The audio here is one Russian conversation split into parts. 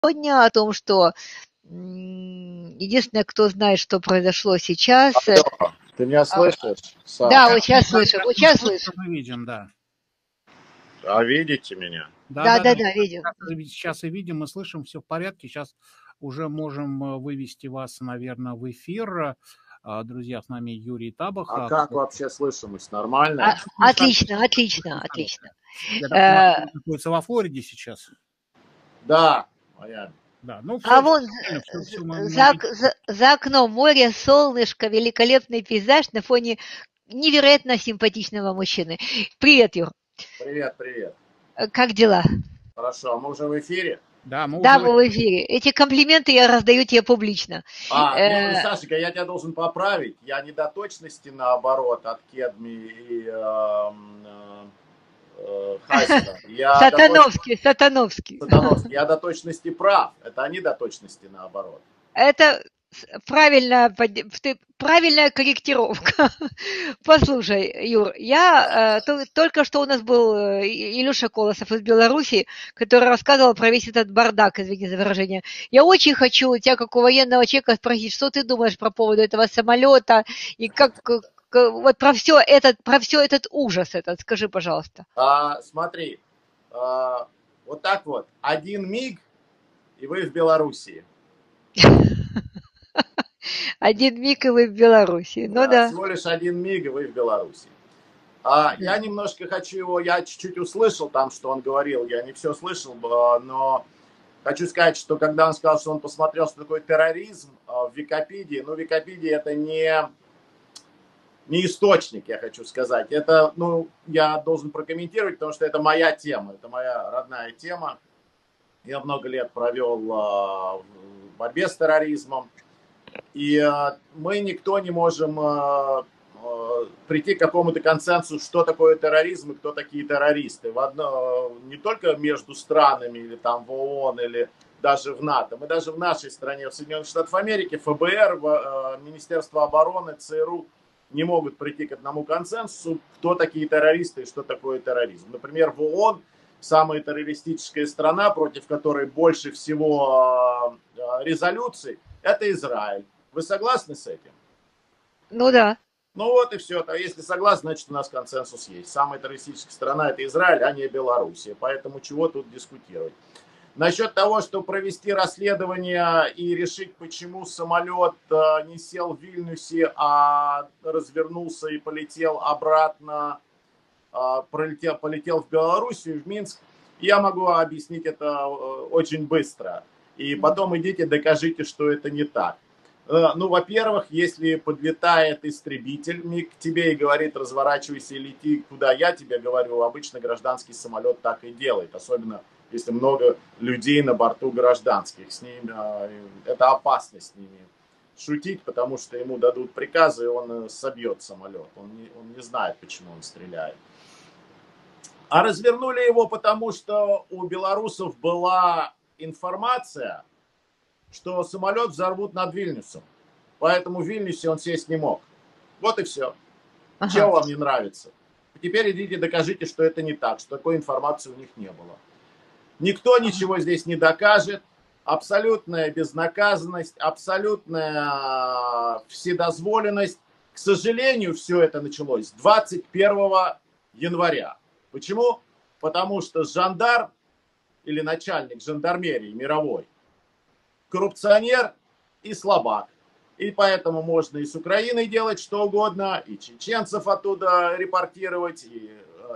сегодня, о том, что единственное, кто знает, что произошло сейчас. Алло, ты меня слышишь, Да, Саша? вот сейчас слышим, вот сейчас слышим. Мы видим, да. А видите меня? Да, видим. Сейчас и видим, и слышим, все в порядке. Сейчас уже можем вывести вас, наверное, в эфир. Друзья, с нами Юрий Табах. А как вообще слышимость? Нормально? Отлично. Я так находится во Флориде сейчас. Да, Майами. Да, ну, А вон за окном море, солнышко, великолепный пейзаж на фоне невероятно симпатичного мужчины. Привет, Юр. Привет. Как дела? Хорошо, а мы уже в эфире? Да, мы в эфире. Эти комплименты я раздаю тебе публично. Сашенька, я тебя должен поправить. Я не до точности, наоборот, от Кедми и Хайсера. Сатановский. Я до точности прав. Это они до точности, наоборот. Это правильная корректировка. Послушай, Юр, только что у нас был Илюша Колосов из Беларуси, который рассказывал про весь этот бардак, извини за выражение. Я очень хочу у тебя, как у военного человека, спросить, что ты думаешь по поводу этого самолета и вот про все этот ужас скажи, пожалуйста. Смотри, вот так вот, один миг, и вы в Белоруссии. Один миг, и вы в Беларуси. Да. Всего лишь один миг, и вы в Беларуси. Я немножко я чуть-чуть услышал там, что он говорил, я не все слышал, но хочу сказать, что когда он сказал, что он посмотрел, что такое терроризм в Википедии, Википедия это не источник, я хочу сказать. Это, я должен прокомментировать, потому что это моя тема, это моя родная тема. Я много лет провел в борьбе с терроризмом. И мы никто не можем прийти к какому-то консенсусу, что такое терроризм и кто такие террористы. Не только между странами, или там в ООН, или даже в НАТО. Мы даже в нашей стране, в Соединенных Штатах Америки, ФБР, Министерство обороны, ЦРУ не могут прийти к одному консенсусу, кто такие террористы и что такое терроризм. Например, в ООН самая террористическая страна, против которой больше всего резолюций, это Израиль. Вы согласны с этим? Да. Вот и все. Если согласны, значит у нас консенсус есть. Самая террористическая страна это Израиль, а не Белоруссия. Поэтому чего тут дискутировать? Насчет того, что провести расследование и решить, почему самолет не сел в Вильнюсе, а развернулся и полетел обратно, полетел в Белоруссию, в Минск, я могу объяснить это очень быстро. И потом идите, докажите, что это не так. Во-первых, если подлетает истребитель к тебе и говорит, разворачивайся и лети, куда я тебе говорю, обычно гражданский самолет так и делает. Особенно, если много людей на борту гражданских. С ними, это опасно с ними шутить, потому что ему дадут приказы, и он собьет самолет. Он не знает, почему он стреляет. А развернули его, потому что у белорусов была информация, что самолет взорвут над Вильнюсом. Поэтому в Вильнюсе он сесть не мог. Вот и все. Чего вам не нравится? Теперь идите докажите, что это не так, что такой информации у них не было. Никто ничего здесь не докажет. Абсолютная безнаказанность, абсолютная вседозволенность. К сожалению, все это началось 21 января. Почему? Потому что жандарм или начальник жандармерии мировой коррупционер и слабак. И поэтому можно и с Украиной делать что угодно, и чеченцев оттуда репортировать, и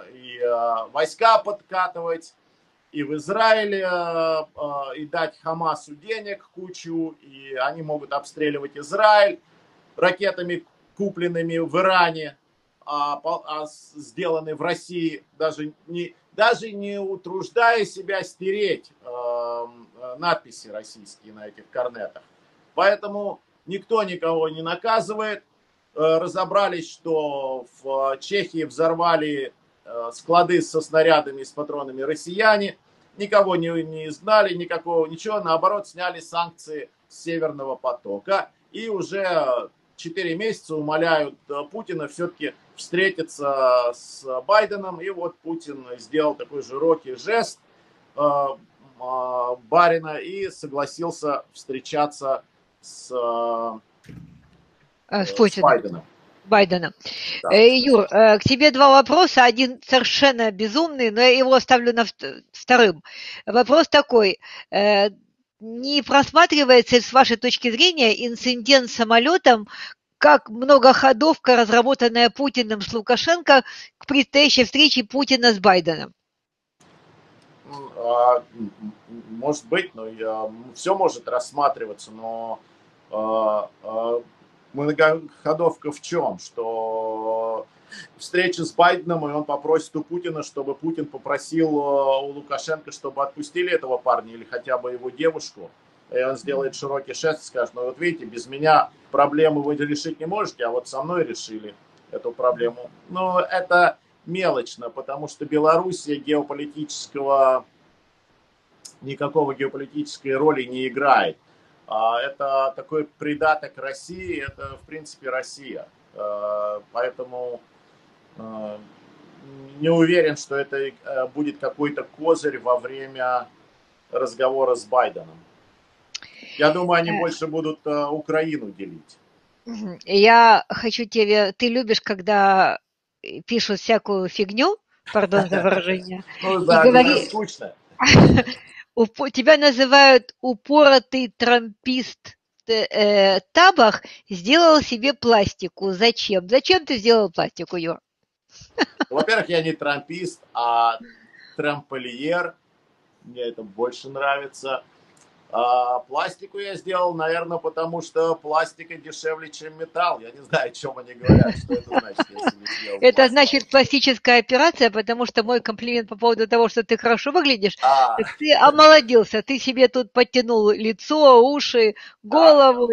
войска подкатывать, и в Израиле, и дать Хамасу денег кучу, и они могут обстреливать Израиль ракетами, купленными в Иране, сделаны в России, даже не утруждая себя стереть надписи российские на этих корнетах. Поэтому никто никого не наказывает. Разобрались, что в Чехии взорвали склады со снарядами и с патронами россияне. Никого не изгнали, ничего. Наоборот, сняли санкции с Северного потока. И уже 4 месяца умоляют Путина все-таки встретиться с Байденом. И вот Путин сделал такой широкий жест. барина и согласился встречаться с Путиным. Байденом. Байдена. Да. Юр, к тебе два вопроса. Один совершенно безумный, но я его оставлю вторым. Вопрос такой. Не просматривается с вашей точки зрения инцидент с самолетом как многоходовка, разработанная Путиным с Лукашенко к предстоящей встрече Путина с Байденом? Может быть, но все может рассматриваться, но многоходовка в чем? Что встреча с Байденом, и он попросит у Путина, чтобы Путин попросил у Лукашенко, чтобы отпустили этого парня или хотя бы его девушку. И он сделает широкий жест и скажет: ну вот видите, без меня проблему вы решить не можете, а вот со мной решили эту проблему. Но это мелочно, потому что Белоруссия никакой геополитической роли не играет. Это такой придаток России, это в принципе Россия. Поэтому не уверен, что это будет какой-то козырь во время разговора с Байденом. Я думаю, они больше будут Украину делить. Я хочу тебе... Ты любишь, когда пишут всякую фигню, пардон за выражение, ну да, говори... скучно. Тебя называют упоротый трампист Табах, сделал себе пластику. Зачем? Зачем ты сделал пластику, Юр? Во-первых, я не трампист, а трамполиер. Мне это больше нравится. Пластику я сделал, наверное, потому что пластика дешевле, чем металл. Я не знаю, о чем они говорят, что это значит, если не сделал Это пластику. значит пластическая операция, потому что мой комплимент по поводу того, что ты хорошо выглядишь, так ты омолодился, ты себе тут подтянул лицо, уши, голову.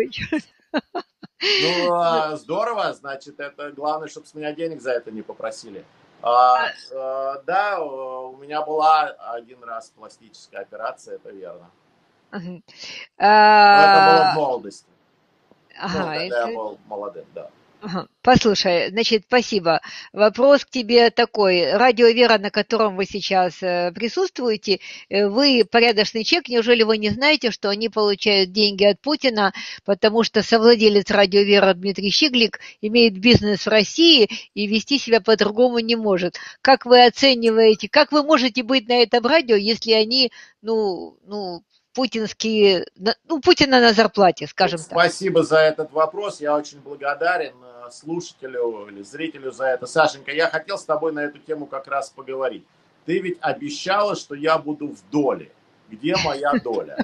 Ну, здорово, значит, это главное, чтобы с меня денег за это не попросили. Да, у меня была один раз пластическая операция, это верно. Но это было в молодости. Когда я был молодым, да. Послушай, значит, спасибо. Вопрос к тебе такой. Радио Вера, на котором вы сейчас присутствуете, вы порядочный человек, неужели вы не знаете, что они получают деньги от Путина, потому что совладелец Радио Вера Дмитрий Щиглик имеет бизнес в России и вести себя по-другому не может? Как вы оцениваете, как вы можете быть на этом радио, если они, путинские, Путина на зарплате, скажем так. Спасибо за этот вопрос. Я очень благодарен слушателю или зрителю за это. Сашенька, я хотел с тобой на эту тему как раз поговорить. Ты ведь обещала, что я буду в доле. Где моя доля?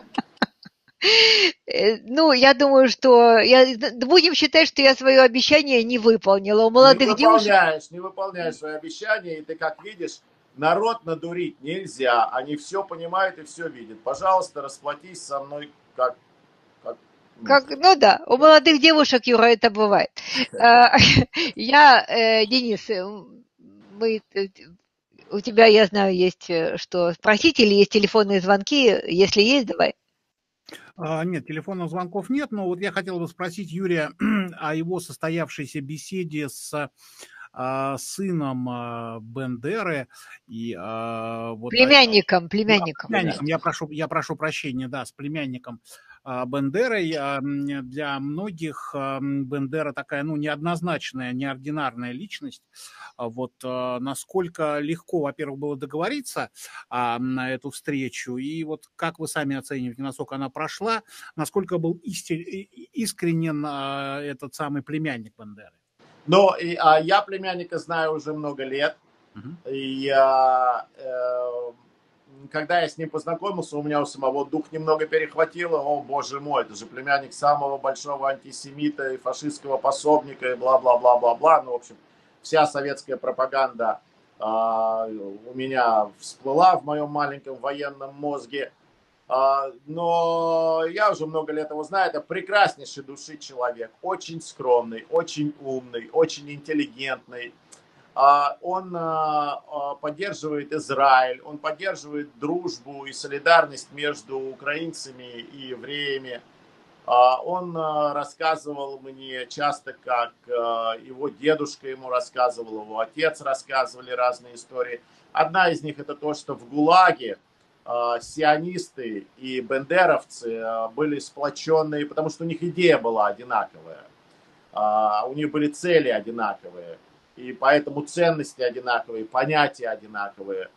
Я думаю, что будем считать, что я свое обещание не выполнила. У молодых девушек... Не выполняешь свои обещания, и ты, как видишь, народ надурить нельзя. Они все понимают и все видят. Пожалуйста, расплатись со мной как у молодых девушек, Юра, это бывает. Денис, у тебя, я знаю, есть что спросить, или есть телефонные звонки? Если есть, давай. Нет, телефонных звонков нет, но вот я хотел бы спросить Юрия о его состоявшейся беседе с сыном Бендеры и племянником. Я прошу прощения, да, с племянником Бендерой. Для многих Бендера такая, неоднозначная, неординарная личность. Вот насколько легко, во-первых, было договориться на эту встречу, и вот как вы сами оцениваете, насколько она прошла, насколько был искренен этот самый племянник Бендеры? Я племянника знаю уже много лет. И когда я с ним познакомился, у меня у самого дух немного перехватило. О, боже мой, это же племянник самого большого антисемита и фашистского пособника и бла-бла-бла-бла-бла. В общем, вся советская пропаганда у меня всплыла в моем маленьком военном мозге. Но я уже много лет его знаю. Это прекраснейший души человек. Очень скромный, очень умный, очень интеллигентный. Он поддерживает Израиль, он поддерживает дружбу и солидарность между украинцами и евреями. Он рассказывал мне часто, как его дедушка ему рассказывал, его отец рассказывали разные истории. Одна из них это то, что в ГУЛАГе сионисты и бендеровцы были сплоченные, потому что у них идея была одинаковая, у них были цели одинаковые, и поэтому ценности одинаковые, понятия одинаковые.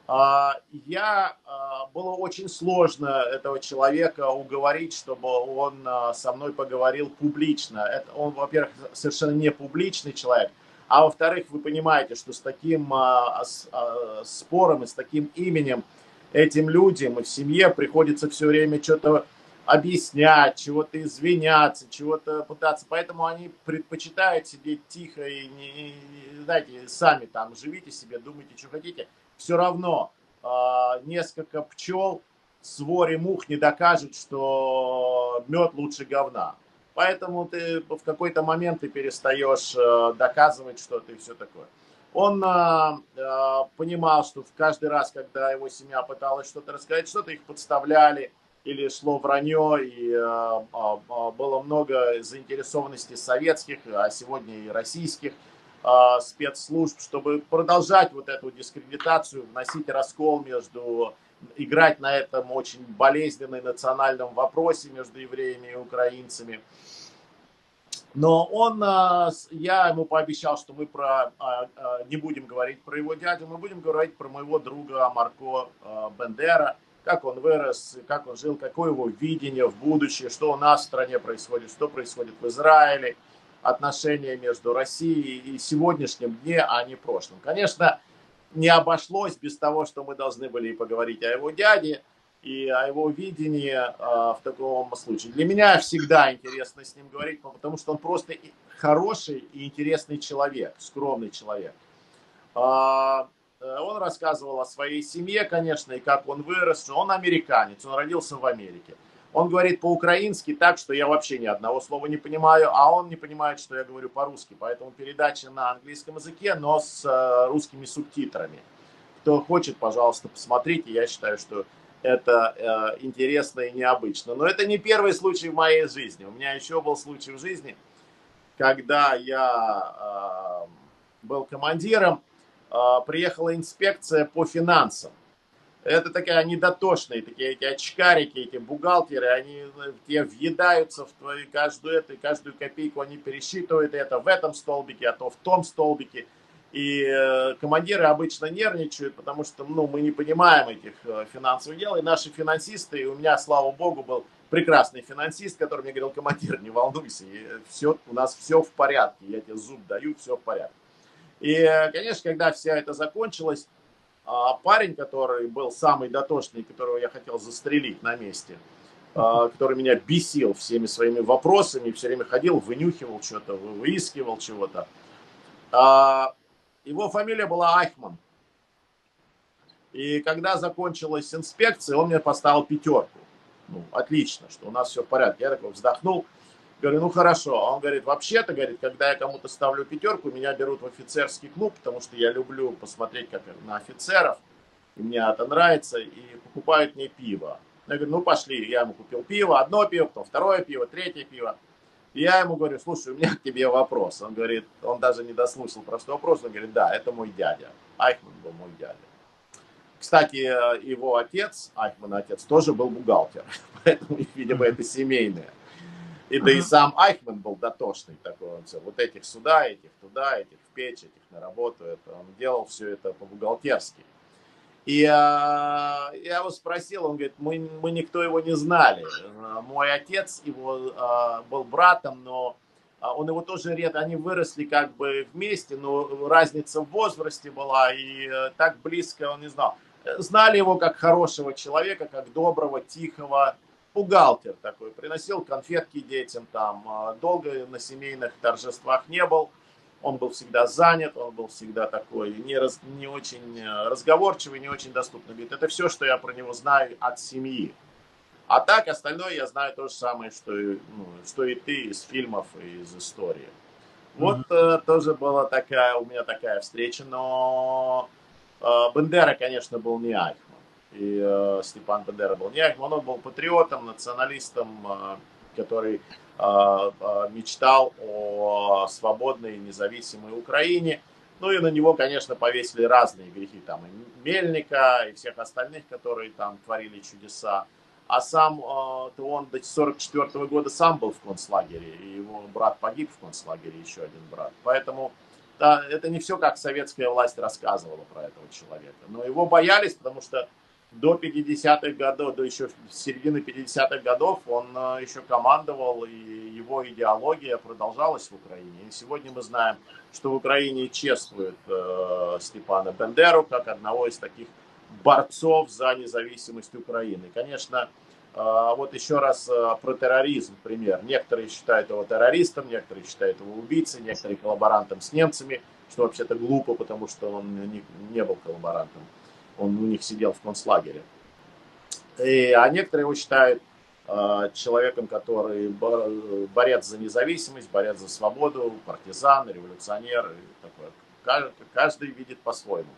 Было очень сложно этого человека уговорить, чтобы он со мной поговорил публично. Он, во-первых, совершенно не публичный человек, а во-вторых, вы понимаете, что с таким спором и с таким именем этим людям и в семье приходится все время что-то объяснять, чего-то извиняться, чего-то пытаться. Поэтому они предпочитают сидеть тихо и, знаете, сами там живите себе, думайте, что хотите. Все равно несколько пчел своре мух не докажут, что мед лучше говна. Поэтому ты в какой-то момент ты перестаешь доказывать что-то и все такое. Он понимал, что в каждый раз, когда его семья пыталась что-то рассказать, что-то их подставляли или шло вранье, и было много заинтересованности советских, а сегодня и российских спецслужб, чтобы продолжать вот эту дискредитацию, вносить раскол играть на этом очень болезненном национальном вопросе между евреями и украинцами. Но я ему пообещал, что мы не будем говорить про его дядю, мы будем говорить про моего друга Марко Бендера, как он вырос, как он жил, какое его видение в будущее, что у нас в стране происходит, что происходит в Израиле, отношения между Россией и сегодняшним дне, а не прошлым. Конечно, не обошлось без того, что мы должны были поговорить о его дяде и о его видении в таком случае. Для меня всегда интересно с ним говорить, потому что он просто хороший и интересный человек, скромный человек. Он рассказывал о своей семье, конечно, и как он вырос. Он американец, он родился в Америке. Он говорит по-украински так, что я вообще ни одного слова не понимаю, а он не понимает, что я говорю по-русски. Поэтому передача на английском языке, но с русскими субтитрами. Кто хочет, пожалуйста, посмотрите. Я считаю, что это интересно и необычно. Но это не первый случай в моей жизни. У меня еще был случай в жизни, когда я был командиром, приехала инспекция по финансам. Это такие недотошные, такие эти очкарики, эти бухгалтеры, они тебе въедаются в твою каждую копейку, они пересчитывают это в этом столбике, а то в том столбике. И командиры обычно нервничают, потому что мы не понимаем этих финансовых дел. И наши финансисты, и у меня, слава богу, был прекрасный финансист, который мне говорил: командир, не волнуйся, у нас все в порядке, я тебе зуб даю, все в порядке. И, конечно, когда вся это закончилось, парень, который был самый дотошный, которого я хотел застрелить на месте, который меня бесил всеми своими вопросами, все время ходил, вынюхивал что-то, выискивал чего-то. Его фамилия была Айхман. И когда закончилась инспекция, он мне поставил 5. Отлично, что у нас все в порядке. Я такой вздохнул. Говорю, хорошо. А он говорит, вообще-то, когда я кому-то ставлю 5, меня берут в офицерский клуб, потому что я люблю посмотреть как на офицеров, и мне это нравится, и покупают мне пиво. Я говорю, пошли. Я ему купил пиво, 1 пиво, потом 2 пиво, 3 пиво. И я ему говорю, слушай, у меня к тебе вопрос. Он говорит, он даже не дослушал простой вопрос, он говорит, да, это мой дядя. Айхман был мой дядя. Кстати, его отец, Айхман отец, тоже был бухгалтер, поэтому, видимо, это семейное. И да и сам Айхман был дотошный такой, он все, вот этих сюда, этих туда, этих в печь, этих на работу, он делал все это по-бухгалтерски. И я его спросил, он говорит, мы никто его не знали. Мой отец его был братом, но он его тоже они выросли как бы вместе, но разница в возрасте была, и так близко он не знал. Знали его как хорошего человека, как доброго, тихого, бухгалтер такой. Приносил конфетки детям там, долго на семейных торжествах не был. Он был всегда занят, он был всегда такой не очень разговорчивый, не очень доступный. Говорит, это все, что я про него знаю от семьи. А так, остальное я знаю то же самое, что и ты из фильмов и из истории. Вот тоже была у меня такая встреча, но Бендера, конечно, был не Айхман. И Степан Бендера был не Айхман, он был патриотом, националистом, который мечтал о свободной и независимой Украине. Ну и на него, конечно, повесили разные грехи, там и Мельника, и всех остальных, которые там творили чудеса. А сам он до 1944 года сам был в концлагере, и его брат погиб в концлагере, еще один брат. Поэтому да, это не все, как советская власть рассказывала про этого человека. Но его боялись, потому что до 50-х годов, до еще середины 50-х годов он еще командовал, и его идеология продолжалась в Украине. И сегодня мы знаем, что в Украине чествуют Степана Бендеру как одного из таких борцов за независимость Украины. Конечно, вот еще раз про терроризм пример. Некоторые считают его террористом, некоторые считают его убийцей, некоторые коллаборантом с немцами, что вообще-то глупо, потому что он не был коллаборантом. Он у них сидел в концлагере. А некоторые его считают человеком, который борец за независимость, борец за свободу, партизан, революционер. Такое. Каждый видит по-своему.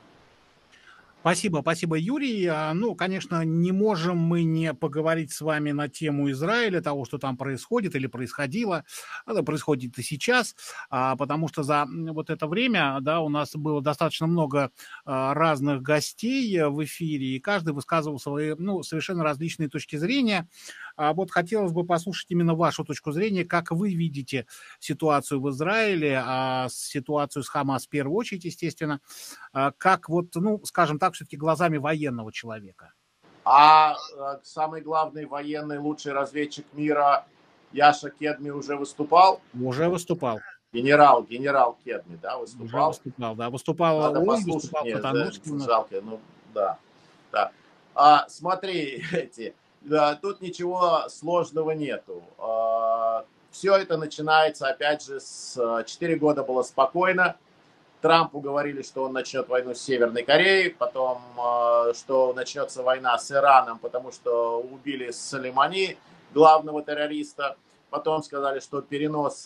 Спасибо, Юрий. Ну, конечно, не можем мы не поговорить с вами на тему Израиля, того, что там происходит или происходило. Это происходит и сейчас, потому что за вот это время, да, у нас было достаточно много разных гостей в эфире, и каждый высказывал свои, совершенно различные точки зрения. Вот хотелось бы послушать именно вашу точку зрения, как вы видите ситуацию в Израиле, ситуацию с Хамас в первую очередь, естественно, как вот, скажем так, все-таки глазами военного человека. Самый главный военный, лучший разведчик мира Яша Кедми уже выступал? Уже выступал. Генерал Кедми, да, выступал? Уже выступал, да. Выступал Надо он, послушать. выступал Потановский. Жалко, да. Смотри, тут ничего сложного нету. Все это начинается, опять же, 4 года было спокойно. Трампу говорили, что он начнет войну с Северной Кореей, потом, что начнется война с Ираном, потому что убили Солеймани, главного террориста. Потом сказали, что перенос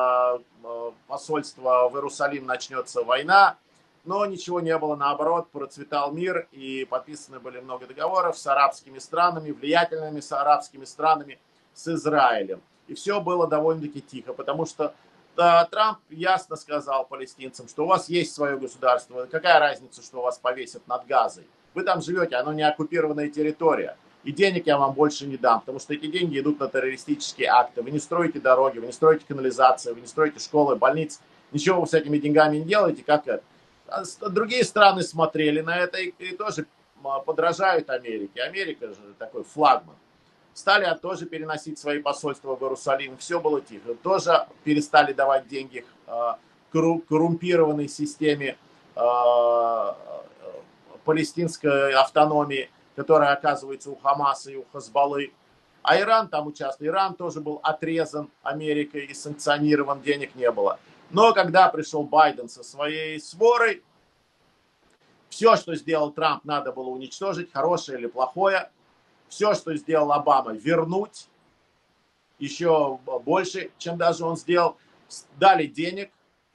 посольства в Иерусалим, начнется война. Но ничего не было, наоборот, процветал мир, и подписаны были много договоров с арабскими странами, влиятельными с арабскими странами, с Израилем. И все было довольно-таки тихо, потому что Трамп ясно сказал палестинцам, что у вас есть свое государство, какая разница, что вас повесят над Газой. Вы там живете, оно не оккупированная территория. И денег я вам больше не дам, потому что эти деньги идут на террористические акты. Вы не строите дороги, вы не строите канализации, вы не строите школы, больницы. Ничего вы с этими деньгами не делаете, как это. Другие страны смотрели на это и тоже подражают Америке. Америка же такой флагман. Стали тоже переносить свои посольства в Иерусалим. Все было тихо. Тоже перестали давать деньги коррумпированной системе палестинской автономии, которая оказывается у Хамаса и у Хазбаллы. А Иран там участвует. Иран тоже был отрезан Америкой и санкционирован, денег не было. Но когда пришел Байден со своей сворой, все, что сделал Трамп, надо было уничтожить, хорошее или плохое. Все, что сделал Обама, вернуть еще больше, чем даже он сделал. Дали денег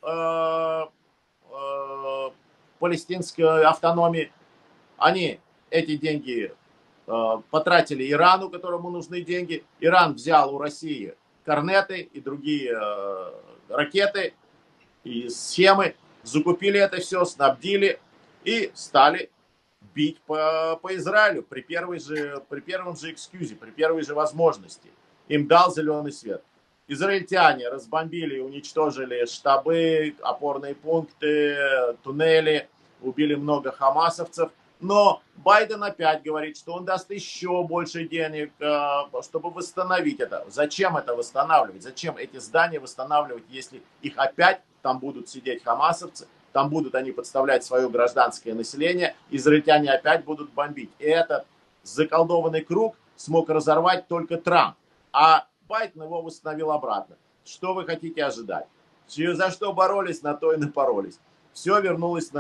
палестинской автономии. Они эти деньги потратили Ирану, которому нужны деньги. Иран взял у России корнеты и другие ракеты и схемы. Закупили это все, снабдили и стали бить по Израилю при первом же экскьюзе, при первой же возможности. Им дал зеленый свет. Израильтяне разбомбили и уничтожили штабы, опорные пункты, туннели, убили много хамасовцев. Но Байден опять говорит, что он даст еще больше денег, чтобы восстановить это. Зачем это восстанавливать? Зачем эти здания восстанавливать, если их опять там будут сидеть хамасовцы? Там будут они подставлять свое гражданское население, израильтяне опять будут бомбить. И этот заколдованный круг смог разорвать только Трамп. А Байден его восстановил обратно. Что вы хотите ожидать? За что боролись, на то и напоролись. Все вернулось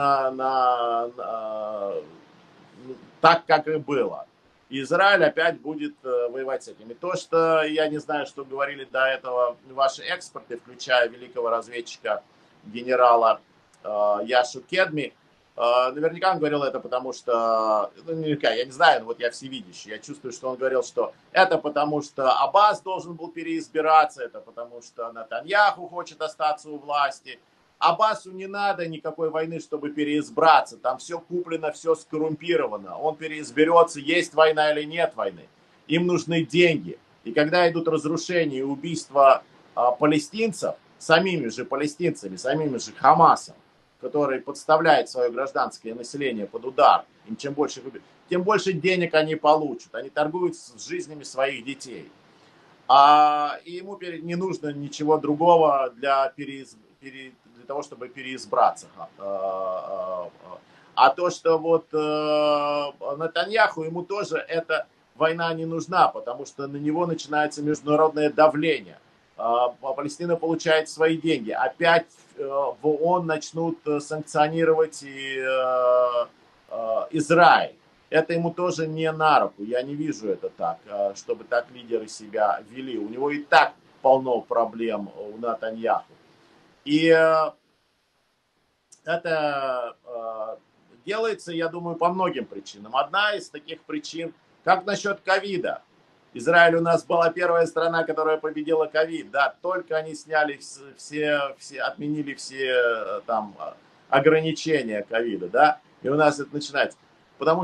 так, как и было. Израиль опять будет воевать с этим. И то, что я не знаю, что говорили до этого ваши эксперты, включая великого разведчика генерала Яшу Кедми, наверняка он говорил это, потому что, я не знаю, вот я всевидящий, я чувствую, что он говорил, что это потому, что Аббас должен был переизбираться, это потому, что Нетаньяху хочет остаться у власти, Аббасу не надо никакой войны, чтобы переизбраться. Там все куплено, все скоррумпировано. Он переизберется, есть война или нет войны. Им нужны деньги. И когда идут разрушения и убийства палестинцев, самими же палестинцами, самими же Хамасом, который подставляет свое гражданское население под удар, им чем больше денег они получат. Они торгуют с жизнями своих детей. И ему не нужно ничего другого для того, чтобы переизбраться. А то, что вот Нетаньяху, ему тоже эта война не нужна, потому что на него начинается международное давление. Палестина получает свои деньги. Опять в ООН начнут санкционировать Израиль. Это ему тоже не на руку. Я не вижу это так, чтобы так лидеры себя вели. У него и так полно проблем у Нетаньяху. И это делается, я думаю, по многим причинам. Одна из таких причин, как насчет ковида. Израиль у нас была первая страна, которая победила ковид. Да, только они сняли отменили все там ограничения ковида, да, и у нас это начинается. Потому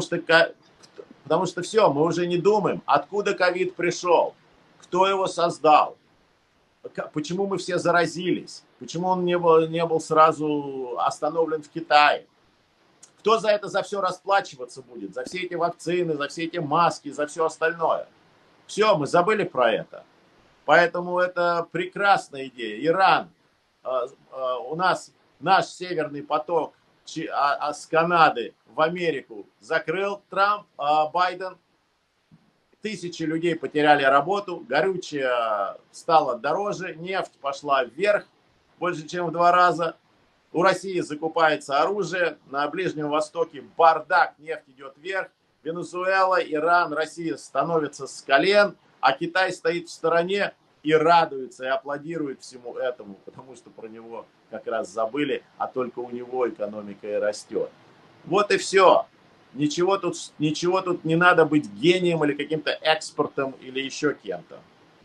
что все, мы уже не думаем, откуда ковид пришел, кто его создал, почему мы все заразились, почему он не был сразу остановлен в Китае. Кто за все расплачиваться будет, за все эти вакцины, за все эти маски, за все остальное. Все, мы забыли про это. Поэтому это прекрасная идея. Иран, у нас наш Северный поток с Канады в Америку закрыл Трамп, Байден. Тысячи людей потеряли работу, горючее стало дороже, нефть пошла вверх больше, чем в 2 раза. У России закупается оружие, на Ближнем Востоке бардак, нефть идет вверх. Венесуэла, Иран, Россия становятся с колен, а Китай стоит в стороне и радуется, и аплодирует всему этому, потому что про него как раз забыли, а только у него экономика и растет. Вот и все. Ничего тут не надо быть гением или каким-то экспертом или еще кем-то.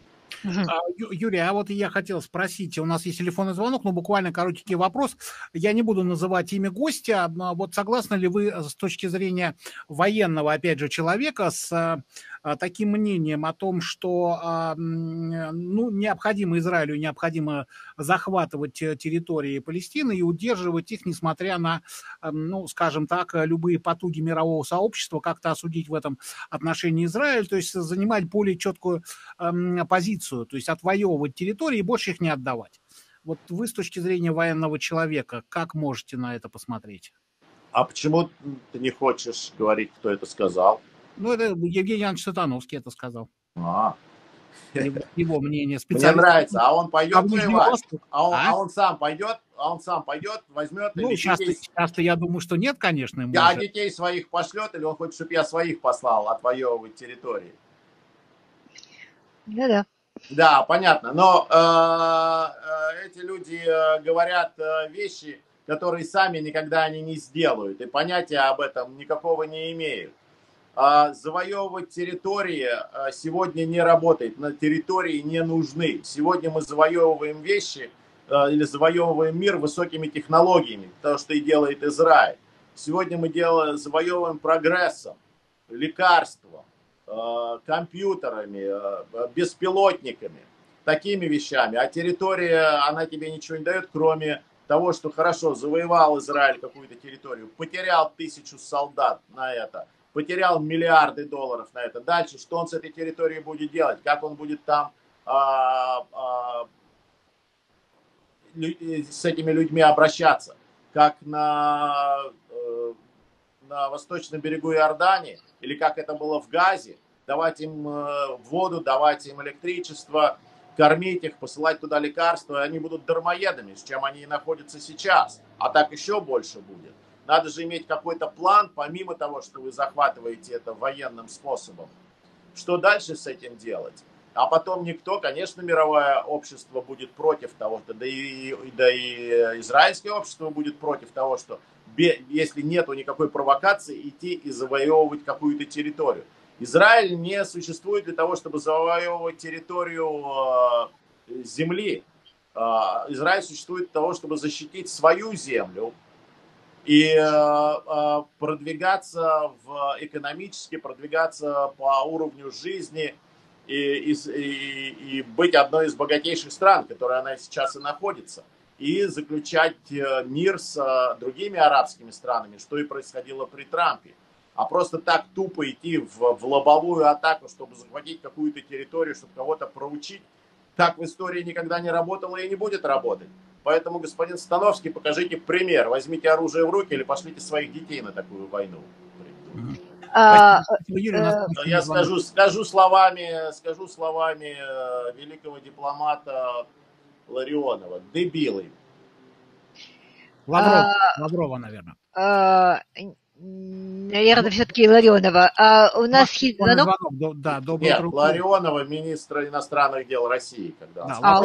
Юрий, а вот я хотел спросить, у нас есть телефонный звонок, но буквально коротенький вопрос. Я не буду называть имя гостя. Вот согласны ли вы с точки зрения военного, опять же, человека, с таким мнением о том, что необходимо Израилю, необходимо захватывать территории Палестины и удерживать их, несмотря на, скажем так, любые потуги мирового сообщества, как-то осудить в этом отношении Израиль, то есть занимать более четкую позицию, то есть отвоевывать территории и больше их не отдавать. Вот вы с точки зрения военного человека, как можете на это посмотреть? А почему ты не хочешь говорить, кто это сказал? Это Евгений Иванович Сатановский это сказал. Его мнение. Мне нравится. А он пойдет воевать? А он сам пойдет? Возьмет? Сейчас-то я думаю, что нет, конечно. А детей своих пошлет? Или он хочет, чтобы я своих послал отвоевывать территории? Да. Да, понятно. Но эти люди говорят вещи, которые сами никогда они не сделают. И понятия об этом никакого не имеют. Завоевывать территории сегодня не работает. На территории не нужны. Сегодня мы завоевываем вещи или завоевываем мир высокими технологиями. То, что и делает Израиль. Сегодня мы завоевываем прогрессом, лекарством, компьютерами, беспилотниками, такими вещами. А территория, она тебе ничего не дает, кроме того, что хорошо, завоевал Израиль какую-то территорию, потерял 1000 солдат на это, потерял миллиарды долларов на это. Дальше, что он с этой территорией будет делать? Как он будет там с этими людьми обращаться? Как на восточном берегу Иордании? Или как это было в Газе? Давать им воду, давать им электричество, кормить их, посылать туда лекарства, и они будут дармоедами, с чем они и находятся сейчас. А так еще больше будет. Надо же иметь какой-то план, помимо того, что вы захватываете это военным способом. Что дальше с этим делать? А потом никто, конечно, мировое общество будет против того, да и израильское общество будет против того, что если нету никакой провокации, идти и завоевывать какую-то территорию. Израиль не существует для того, чтобы завоевывать территорию земли. Израиль существует для того, чтобы защитить свою землю и продвигаться экономически, продвигаться по уровню жизни и быть одной из богатейших стран, в которой она сейчас и находится, и заключать мир с другими арабскими странами, что и происходило при Трампе. А просто так тупо идти в лобовую атаку, чтобы захватить какую-то территорию, чтобы кого-то проучить, так в истории никогда не работало и не будет работать. Поэтому, господин Становский, покажите пример. Возьмите оружие в руки или пошлите своих детей на такую войну. Я скажу словами великого дипломата Ларионова. Дебилы. Лаврова, наверное. Наверное, все-таки Ларионова. У нас есть звонок? Да, нет, Ларионова, министра иностранных дел России. Когда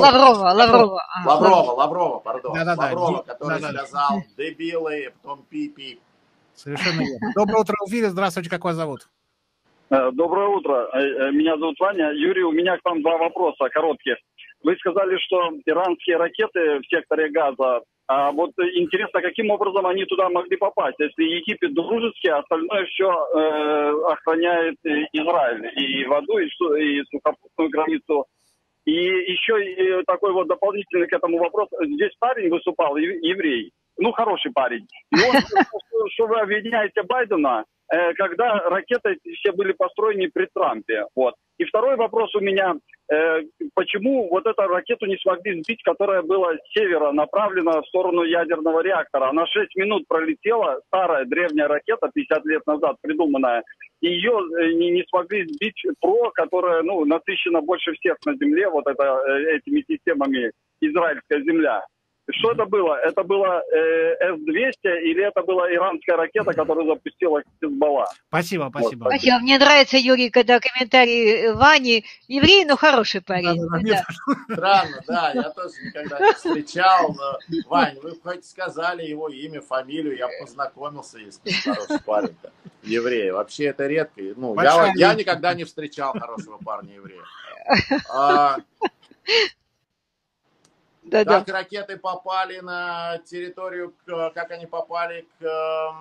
Лаврова, пардон. Лаврова, который сказал дебилы, потом пи-пи. Совершенно верно. Доброе утро, Уфире. Здравствуйте, как вас зовут? Доброе утро. Меня зовут Ваня. Юрий, у меня к вам два вопроса коротких. Вы сказали, что иранские ракеты в секторе Газа. А вот интересно, каким образом они туда могли попасть? Если Египет дружеский, а остальное все охраняет Израиль. И воду, и сухопутную границу. И еще такой вот дополнительный к этому вопрос. Здесь парень выступал, еврей. Ну, хороший парень. И он сказал, что вы обвиняете Байдена, когда ракеты все были построены при Трампе. Вот. И второй вопрос у меня. Почему вот эту ракету не смогли сбить, которая была с севера направлена в сторону ядерного реактора? Она 6 минут пролетела, старая древняя ракета, 50 лет назад придуманная. И ее не смогли сбить ПРО, которая насыщена больше всех на Земле вот этими системами израильская земля. Что это было? Это было С-200 или это была иранская ракета, которую запустила Хизбалла? Спасибо. Спасибо. Мне нравится, Юрий, когда комментарий Вани. Еврей, но хороший парень. Странно, да, я тоже никогда не встречал. Вань, вы хоть сказали его имя, фамилию, я познакомился, если хороший парень-то. Еврей. Вообще это редко. Я никогда не встречал хорошего парня еврея. Как ракеты попали на территорию, как они попали к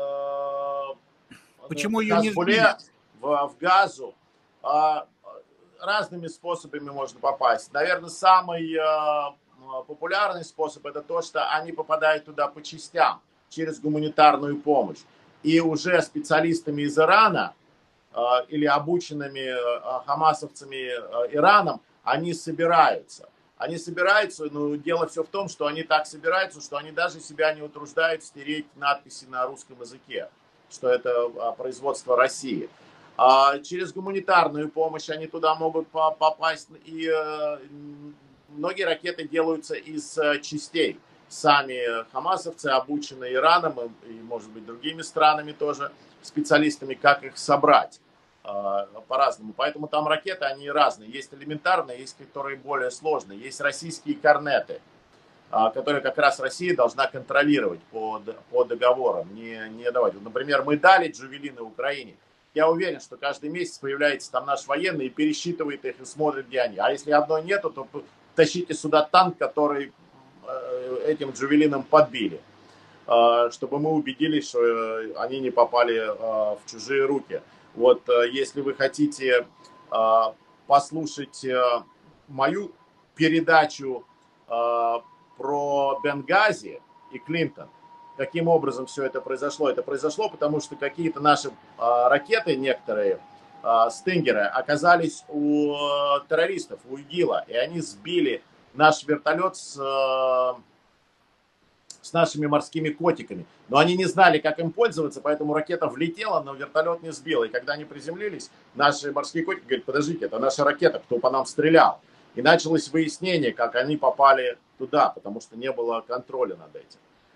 Хазбулле, в Газу. Разными способами можно попасть. Наверное, самый популярный способ это то, что они попадают туда по частям, через гуманитарную помощь. И уже специалистами из Ирана или обученными хамасовцами Ираном они собираются. Но дело все в том, что они так собираются, что они даже себя не утруждают стереть надписи на русском языке, что это производство России. Через гуманитарную помощь они туда могут попасть, и многие ракеты делаются из частей. Сами хамасовцы обучены Ираном и, может быть, другими странами тоже, специалистами, как их собрать. По-разному. Поэтому там ракеты, они разные. Есть элементарные, есть которые более сложные. Есть российские корнеты, которые как раз Россия должна контролировать по договорам. Не давать. Например, мы дали джавелины Украине. Я уверен, что каждый месяц появляется там наш военный и пересчитывает их и смотрит, где они. А если одной нету, то тащите сюда танк, который этим джавелином подбили. Чтобы мы убедились, что они не попали в чужие руки. Вот, если вы хотите послушать мою передачу про Бенгази и Клинтон, каким образом все это произошло? Это произошло, потому что какие-то наши ракеты, некоторые, стингеры, оказались у террористов, у ИГИЛа, и они сбили наш вертолет с нашими морскими котиками. Но они не знали, как им пользоваться, поэтому ракета влетела, но вертолет не сбила. И когда они приземлились, наши морские котики говорят: подождите, это наша ракета, кто по нам стрелял? И началось выяснение, как они попали туда, потому что не было контроля над этим.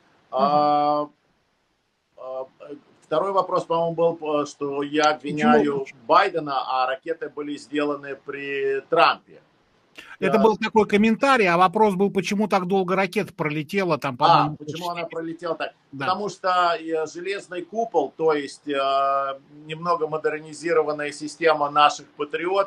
Второй вопрос, по-моему, был, что я обвиняю Байдена, а ракеты были сделаны при Трампе. Это был такой комментарий, а вопрос был, почему так долго ракета пролетела там. Почему она пролетела так? Да. Потому что железный купол, то есть немного модернизированная система наших патриотов,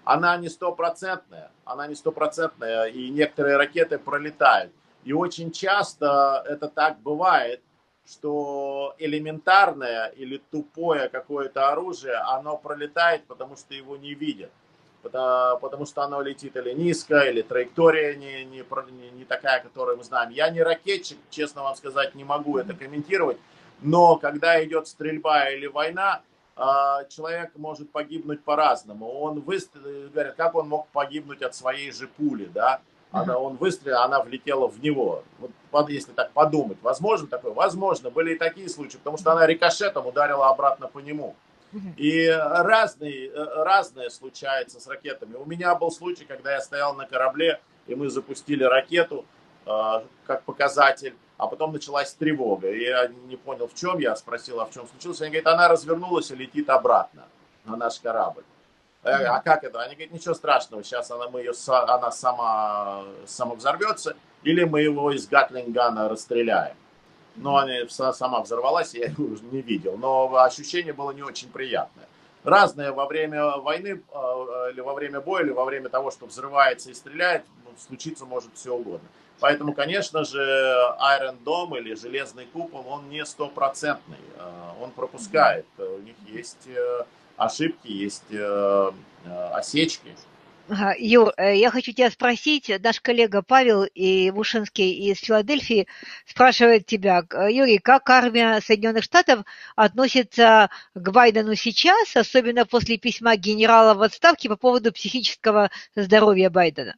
она не стопроцентная, и некоторые ракеты пролетают. И очень часто это так бывает, что элементарное или тупое какое-то оружие, оно пролетает, потому что его не видят. Потому что оно летит или низко, или траектория не такая, которую мы знаем. Я не ракетчик, честно вам сказать, не могу это комментировать. Но когда идет стрельба или война, человек может погибнуть по-разному. Он выстрелил, говорят, как он мог погибнуть от своей же пули, да? Он выстрелил, она влетела в него. Вот, если так подумать, возможно такое? Возможно, были и такие случаи, потому что она рикошетом ударила обратно по нему. И разное случается с ракетами. У меня был случай, когда я стоял на корабле, и мы запустили ракету как показатель, а потом началась тревога. И я не понял, в чем. Я спросил, а в чем случилось. Они говорят, она развернулась и летит обратно на наш корабль. А как это? Они говорят, ничего страшного, сейчас она сама взорвется, или мы его из гатлинг-гана расстреляем. Но она сама взорвалась, я ее уже не видел. Но ощущение было не очень приятное. Разное во время войны, или во время боя, или во время того, что взрывается и стреляет, случиться может все угодно. Поэтому, конечно же, Iron Dome или Железный купол, он не стопроцентный. Он пропускает. У них есть ошибки, есть осечки. Юр, я хочу тебя спросить, наш коллега Павел и Вушинский из Филадельфии спрашивает тебя, Юрий, как армия Соединенных Штатов относится к Байдену сейчас, особенно после письма генерала в отставке по поводу психического здоровья Байдена?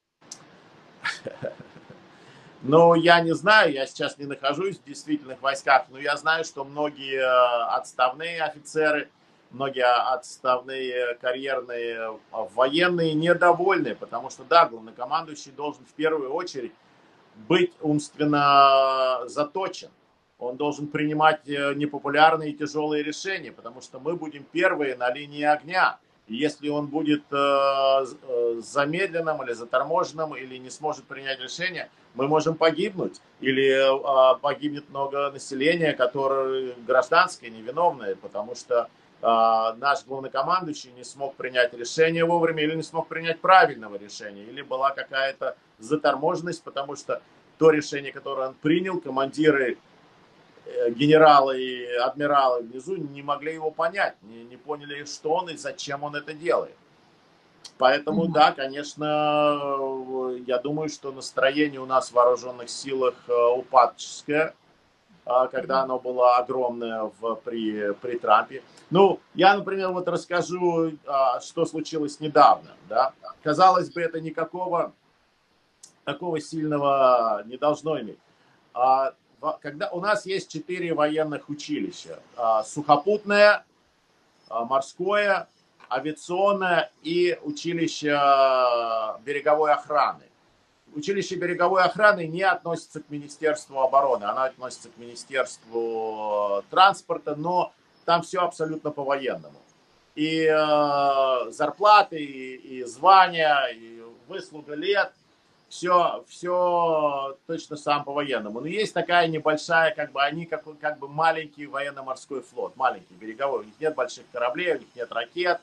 Ну, я не знаю, я сейчас не нахожусь в действительных войсках, но я знаю, что многие отставные офицеры, многие отставные карьерные военные недовольны, потому что, да, главнокомандующий должен в первую очередь быть умственно заточен. Он должен принимать непопулярные и тяжелые решения, потому что мы будем первые на линии огня. И если он будет замедленным или заторможенным, или не сможет принять решение, мы можем погибнуть. Или погибнет много населения, которое гражданское, невиновное, потому что наш главнокомандующий не смог принять решение вовремя или не смог принять правильного решения. Или была какая-то заторможенность, потому что то решение, которое он принял, командиры, генералы и адмиралы внизу не могли его понять, не поняли, что он и зачем он это делает. Поэтому, да, конечно, я думаю, что настроение у нас в вооруженных силах упадческое, когда оно было огромное при Трампе. Ну, я, например, вот расскажу, что случилось недавно. Да? Казалось бы, это никакого такого сильного не должно иметь. Когда у нас есть 4 военных училища: сухопутное, морское, авиационное и училище береговой охраны. Училище береговой охраны не относится к Министерству обороны, оно относится к Министерству транспорта, но там все абсолютно по-военному. И зарплаты, и звания, и выслуга лет, все точно сам по-военному. Но есть такая небольшая, они как бы маленький военно-морской флот, маленький, береговой. У них нет больших кораблей, у них нет ракет.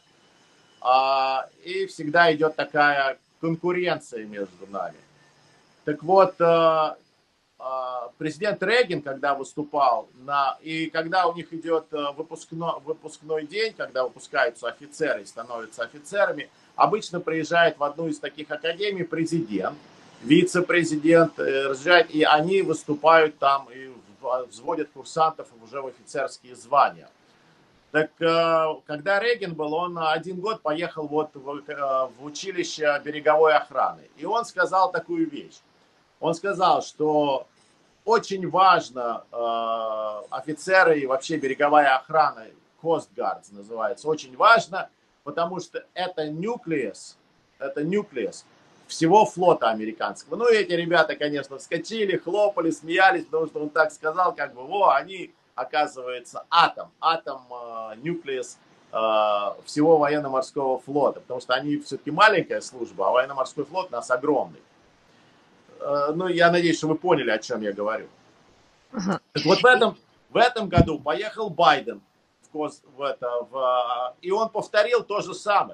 И всегда идет такая конкуренция между нами. Так вот, президент Рейган, когда выступал, и когда у них идет выпускной день, когда выпускаются офицеры и становятся офицерами, обычно приезжает в одну из таких академий президент, вице-президент, и они выступают там и взводят курсантов уже в офицерские звания. Так когда Рейган был, он 1 год поехал в училище береговой охраны. И он сказал такую вещь. Он сказал, что очень важно офицеры и вообще береговая охрана, Coast Guards называется, очень важно, потому что это нуклеус всего флота американского. Ну, эти ребята, конечно, вскочили, хлопали, смеялись, потому что он так сказал, они, оказывается, нуклеус всего военно-морского флота, потому что они все-таки маленькая служба, а военно-морской флот у нас огромный. Ну, я надеюсь, что вы поняли, о чем я говорю. Так вот в этом году поехал Байден, и он повторил то же самое.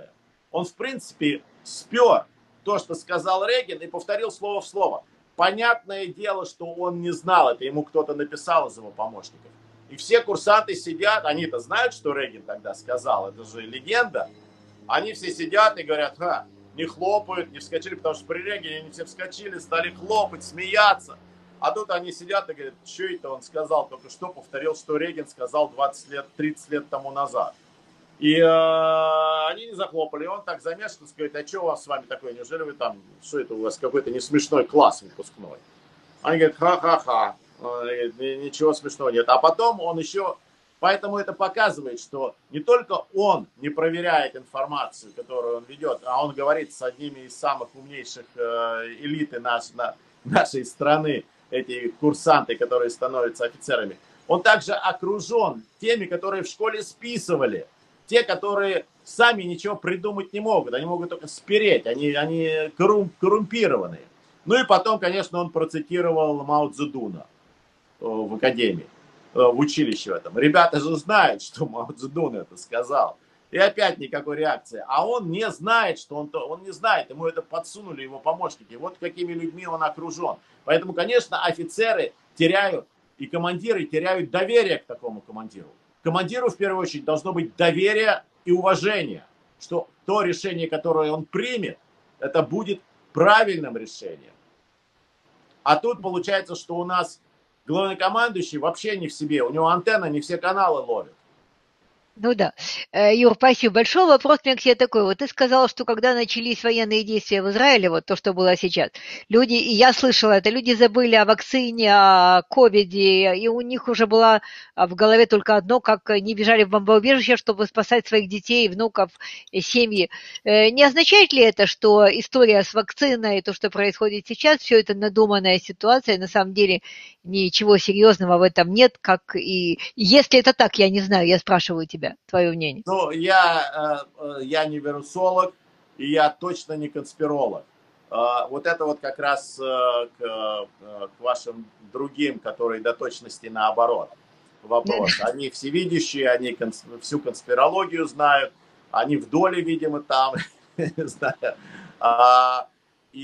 Он, в принципе, спер то, что сказал Рейган, и повторил слово в слово. Понятное дело, что он не знал, это ему кто-то написал из его помощников. И все курсанты сидят, они-то знают, что Рейган тогда сказал, это же легенда. Они все сидят и говорят, не хлопают, не вскочили, потому что при Рейгане они все вскочили, стали хлопать, смеяться. А тут они сидят и говорят, что это он сказал, только что повторил, что Рейган сказал 20 лет, 30 лет тому назад. И они не захлопали, и он так замешан, говорит, а что у вас с вами такое, неужели вы там, что это у вас какой-то несмешной класс выпускной? Они говорят, ха-ха-ха, ничего смешного нет. А потом он еще, поэтому это показывает, что не только он не проверяет информацию, которую он ведет, а он говорит с одними из самых умнейших элиты нашей страны, эти курсанты, которые становятся офицерами. Он также окружен теми, которые в школе списывали. Те, которые сами ничего придумать не могут. Они могут только спереть. Они коррумпированные. Ну и потом, конечно, он процитировал Мао Цзэдуна в академии, в училище в этом. Ребята же знают, что Мао Цзэдун это сказал. И опять никакой реакции. А он не знает, что он не знает. Ему это подсунули его помощники. Вот какими людьми он окружен. Поэтому, конечно, офицеры теряют, и командиры теряют доверие к такому командиру. Командиру, в первую очередь, должно быть доверие и уважение, что то решение, которое он примет, это будет правильным решением. А тут получается, что у нас главнокомандующий вообще не в себе, у него антенна не все каналы ловит. Ну да. Юр, спасибо. Большой вопрос у меня к тебе такой. Вот ты сказал, что когда начались военные действия в Израиле, вот то, что было сейчас, люди, и я слышала это, люди забыли о вакцине, о ковиде, и у них уже было в голове только одно, как не бежали в бомбоубежище, чтобы спасать своих детей, внуков, семьи. Не означает ли это, что история с вакциной, то, что происходит сейчас, все это надуманная ситуация, на самом деле ничего серьезного в этом нет, как и если это так, я не знаю, я спрашиваю тебя. Твое мнение? Ну, я не вирусолог, и я точно не конспиролог. Вот это вот как раз к вашим другим, которые до точности наоборот вопрос. Они всевидящие, они всю конспирологию знают, они в доле, видимо, там, не знаю. И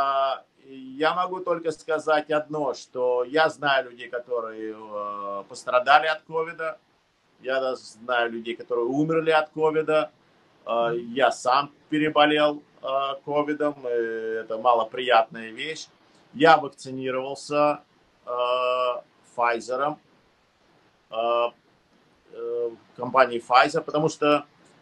я могу только сказать одно, что я знаю людей, которые пострадали от ковида. Я даже знаю людей, которые умерли от ковида. Я сам переболел ковидом. Это малоприятная вещь. Я вакцинировался Pfizer, компанией Pfizer, потому что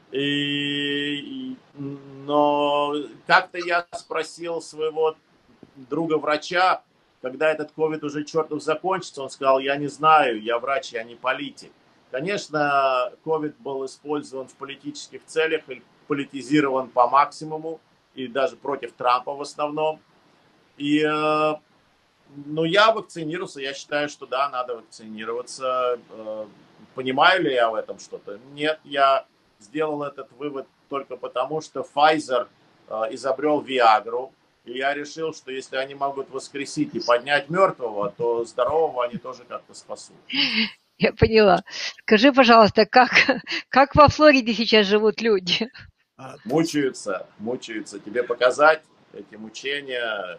но как-то я спросил своего друга-врача, когда этот ковид уже чертов закончится, он сказал, я не знаю, я врач, я не политик. Конечно, ковид был использован в политических целях, политизирован по максимуму, и даже против Трампа в основном. И, ну, я вакцинировался, я считаю, что да, надо вакцинироваться. Понимаю ли я в этом что-то? Нет, я сделал этот вывод только потому, что Pfizer изобрел Виагру, и я решил, что если они могут воскресить и поднять мертвого, то здорового они тоже как-то спасут. Я поняла. Скажи, пожалуйста, как во Флориде сейчас живут люди? Мучаются. Тебе показать эти мучения,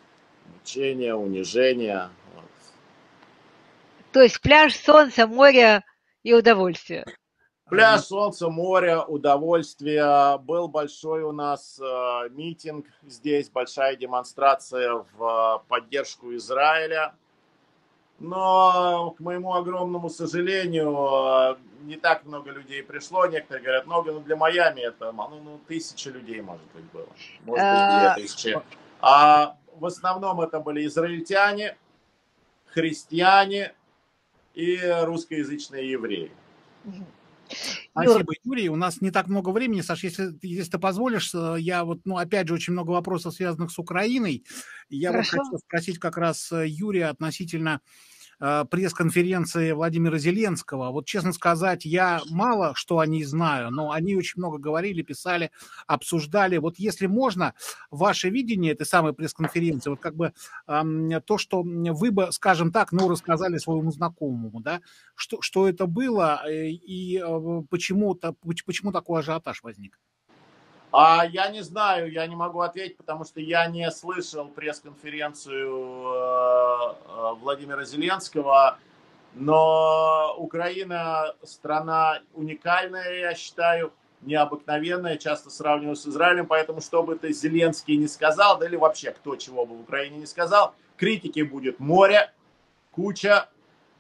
унижения. Вот. То есть пляж, солнце, море и удовольствие. Пляж, солнце, море, удовольствие. Был большой у нас митинг здесь, большая демонстрация в поддержку Израиля. Но, к моему огромному сожалению, не так много людей пришло. Некоторые говорят, много, но для Майами это 1000 людей, может быть, было. Может быть, 2000. А в основном это были израильтяне, христиане и русскоязычные евреи. Спасибо, Юрий. У нас не так много времени. Саш, если ты позволишь, я вот, опять же, очень много вопросов, связанных с Украиной. Я вот хотел спросить как раз Юрия относительно пресс-конференции Владимира Зеленского. Вот, честно сказать, я мало что о ней знаю, но они очень много говорили, писали, обсуждали. Вот если можно, ваше видение этой самой пресс-конференции, вот как бы то, что вы бы, скажем так, рассказали своему знакомому, да, что это было и почему такой ажиотаж возник? А я не знаю, я не могу ответить, потому что я не слышал пресс-конференцию Владимира Зеленского, но Украина страна уникальная, я считаю, необыкновенная, часто сравниваю с Израилем, поэтому что бы ты Зеленский не сказал, да или вообще кто чего бы в Украине не сказал, критики будет море, куча,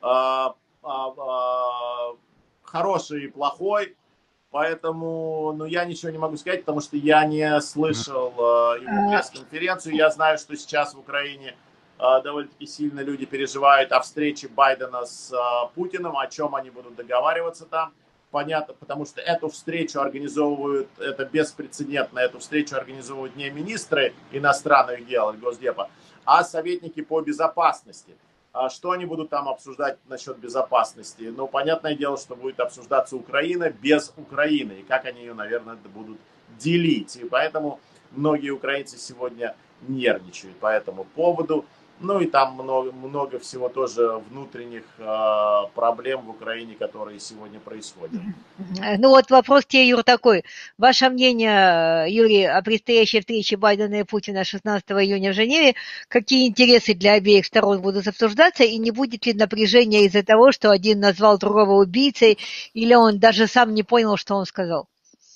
хороший и плохой. Поэтому, я ничего не могу сказать, потому что я не слышал его пресс-конференцию. Я знаю, что сейчас в Украине довольно-таки сильно люди переживают о встрече Байдена с Путиным, о чем они будут договариваться там. Понятно, потому что эту встречу организовывают, это беспрецедентно, эту встречу организовывают не министры иностранных дел Госдепа, а советники по безопасности. Что они будут там обсуждать насчет безопасности? Понятное дело, что будет обсуждаться Украина без Украины. И как они ее, наверное, будут делить. И поэтому многие украинцы сегодня нервничают по этому поводу. И там много всего тоже внутренних проблем в Украине, которые сегодня происходят. Вопрос тебе, Юр, такой. Ваше мнение, Юрий, о предстоящей встрече Байдена и Путина 16 июня в Женеве? Какие интересы для обеих сторон будут обсуждаться? И не будет ли напряжения из-за того, что один назвал другого убийцей, или он даже сам не понял, что он сказал?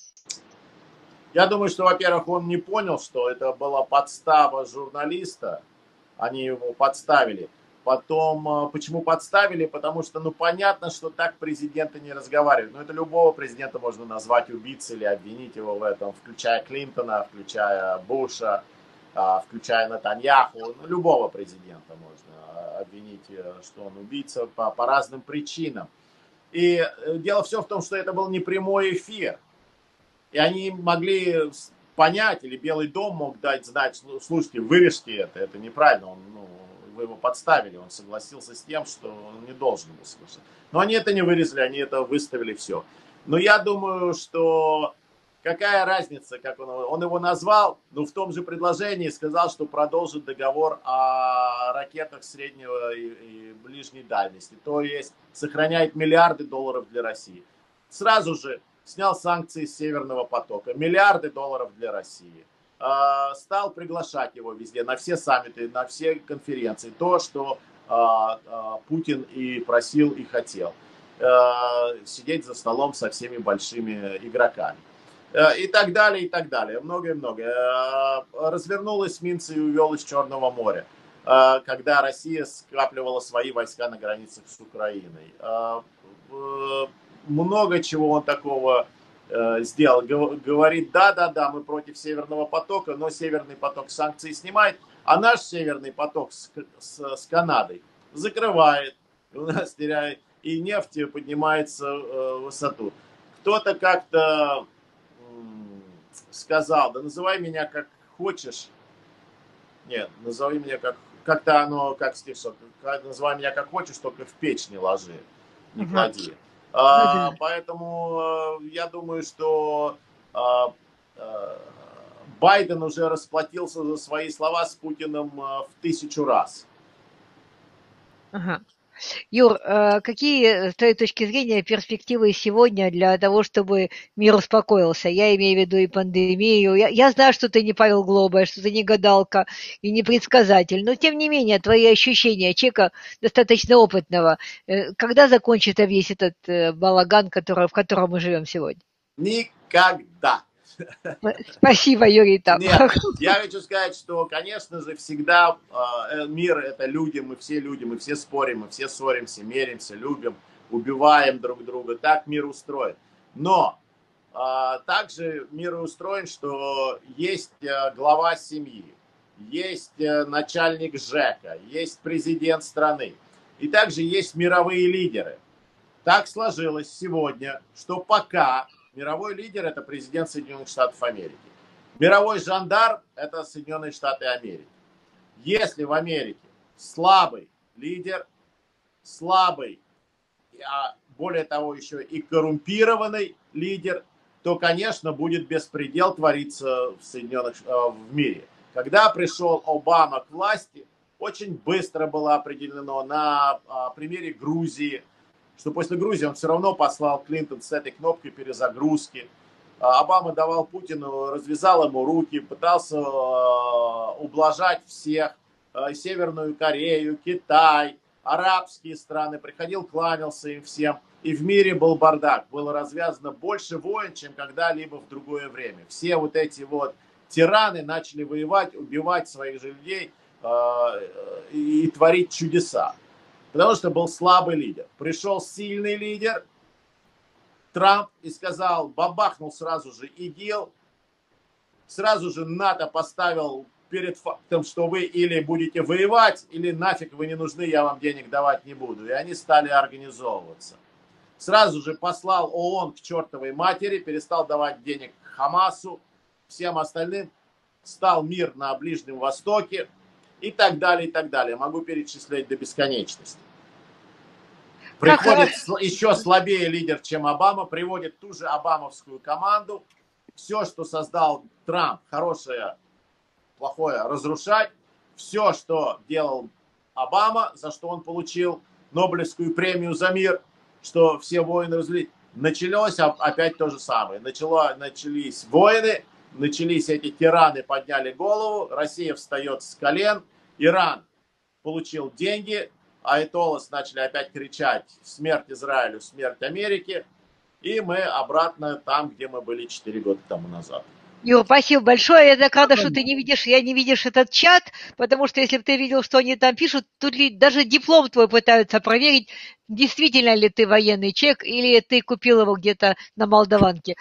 Я думаю, что, во-первых, он не понял, что это была подстава журналиста. Они его подставили. Потом, почему подставили? Потому что, понятно, что так президенты не разговаривают. Это любого президента можно назвать убийцей или обвинить его в этом, включая Клинтона, включая Буша, включая Нетаньяху. Любого президента можно обвинить, что он убийца по разным причинам. И дело все в том, что это был не прямой эфир. И они могли понять, или Белый дом мог дать знать, слушайте, вырежьте это неправильно, вы его подставили, он согласился с тем, что он не должен был согласиться. Но они это не вырезали, они это выставили все. Но я думаю, что какая разница, как он его назвал, в том же предложении сказал, что продолжит договор о ракетах среднего и ближней дальности, то есть сохраняет миллиарды долларов для России. Сразу же снял санкции с Северного потока, миллиарды долларов для России. Стал приглашать его везде, на все саммиты, на все конференции. То, что Путин и просил, и хотел. Сидеть за столом со всеми большими игроками. И так далее, и так далее. Многое-многое. Развернулась Минц и увел из Черного моря, когда Россия скапливала свои войска на границах с Украиной. Много чего он такого сделал. Говорит, да, мы против Северного потока, но Северный поток санкции снимает, а наш Северный поток с Канадой закрывает. У нас теряет, и нефть поднимается в высоту. Кто-то как-то сказал, да называй меня как хочешь. Нет, назови меня как-то оно, как стишок, называй меня как хочешь, только в печь не ложи, не клади. Поэтому я думаю, что Байден уже расплатился за свои слова с Путиным в 1000 раз. Юр, какие, с твоей точки зрения, перспективы сегодня для того, чтобы мир успокоился? Я имею в виду и пандемию. Я знаю, что ты не Павел Глоба, что ты не гадалка и не предсказатель, но тем не менее, твои ощущения человека достаточно опытного, когда закончится весь этот балаган, в котором мы живем сегодня? Никогда. Спасибо, Юрий. Нет, я хочу сказать, что, конечно же, всегда мир — это люди, мы все спорим, мы все ссоримся, меримся, любим, убиваем друг друга. Так мир устроен. Но также мир устроен, что есть глава семьи, есть начальник ЖЭКа, есть президент страны. И также есть мировые лидеры. Так сложилось сегодня, что пока мировой лидер — это президент Соединенных Штатов Америки. Мировой жандарм — это Соединенные Штаты Америки. Если в Америке слабый лидер, слабый, а более того еще и коррумпированный лидер, то, конечно, будет беспредел твориться в мире. Когда пришел Обама к власти, очень быстро было определено на примере Грузии, что после Грузии он все равно послал Клинтон с этой кнопкой перезагрузки. Обама давал Путину, развязал ему руки, пытался ублажать всех, Северную Корею, Китай, арабские страны, приходил, кланялся им всем. И в мире был бардак, было развязано больше войн, чем когда-либо в другое время. Все вот эти вот тираны начали воевать, убивать своих же людей и творить чудеса. Потому что был слабый лидер. Пришел сильный лидер, Трамп, и сказал, бабахнул сразу же ИГИЛ, сразу же НАТО поставил перед фактом, что вы или будете воевать, или нафиг вы не нужны, я вам денег давать не буду. И они стали организовываться. Сразу же послал ООН к чертовой матери, перестал давать денег Хамасу, всем остальным, стал мир на Ближнем Востоке и так далее, и так далее. Могу перечислять до бесконечности. Приходит еще слабее лидер, чем Обама, приводит ту же обамовскую команду. Все, что создал Трамп, хорошее, плохое, разрушать. Все, что делал Обама, за что он получил Нобелевскую премию за мир, что все войны разлили. Началось опять то же самое. Начались войны, начались эти тираны, подняли голову, Россия встает с колен, Иран получил деньги, аятолласы начали опять кричать «Смерть Израилю, смерть Америке», и мы обратно там, где мы были 4 года тому назад. Юр, спасибо большое. Я так рада, что ты не видишь этот чат, потому что если бы ты видел, что они там пишут, тут даже диплом твой пытаются проверить, действительно ли ты военный человек, или ты купил его где-то на Молдаванке.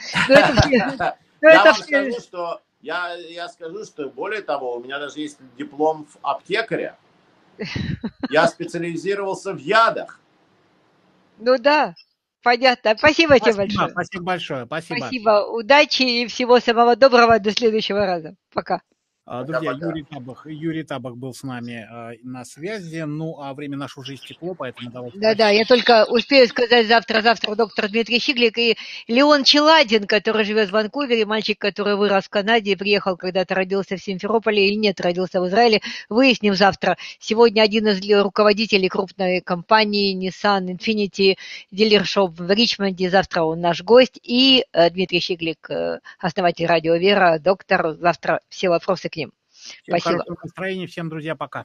Я скажу, что более того, у меня даже есть диплом аптекаря. Я специализировался в ядах. Ну да. Понятно. Спасибо тебе большое. Спасибо большое. Спасибо. Удачи и всего самого доброго. До следующего раза. Пока. Друзья, Юрий Табах был с нами на связи. Ну, а время наше уже истекло, поэтому давайте... Да, я только успею сказать завтра доктор Дмитрий Щиглик и Леон Челадин, который живет в Ванкувере, мальчик, который вырос в Канаде, приехал когда-то, родился в Симферополе или нет, родился в Израиле. Выясним завтра. Сегодня один из руководителей крупной компании Nissan Infiniti дилершоп в Ричмонде. Завтра он наш гость. И Дмитрий Щиглик, основатель Радио Вера, доктор. Завтра все вопросы к ним. Всем спасибо. Хорошего настроения, всем, друзья, пока.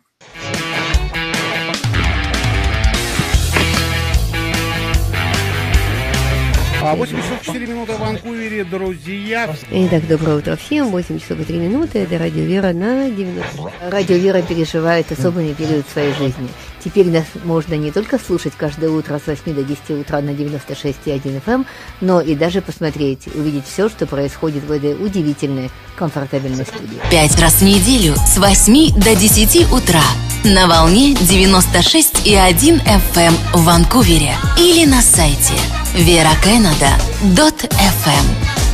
8 часов 4 минуты в Ванкувере, друзья. Итак, доброе утро всем. 8 часов и 3 минуты. Это Радио Вера на 90. Радио Вера переживает особенный период своей жизни. Теперь нас можно не только слушать каждое утро с 8 до 10 утра на 96,1 FM, но и даже посмотреть, увидеть все, что происходит в этой удивительной, комфортабельной студии. 5 раз в неделю с 8 до 10 утра на волне 96,1 FM в Ванкувере или на сайте veracanada.fm.